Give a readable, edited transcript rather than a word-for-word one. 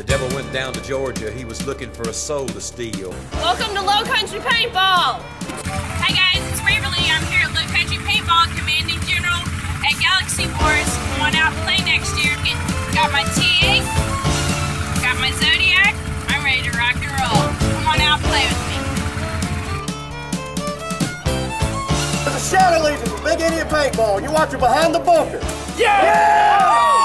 Devil went down to Georgia. He was looking for a soul to steal. Welcome to Country Paintball. Hi guys, it's Waverly. I'm here at Country Paintball, Commanding General at Galaxy Wars. Come on out and play next year. Got my TA, got my Zodiac. I'm ready to rock and roll. Come on out and play with me. There's a Shadow Legion for Big Indian Paintball, and you're watching Behind the Bunker. Yeah!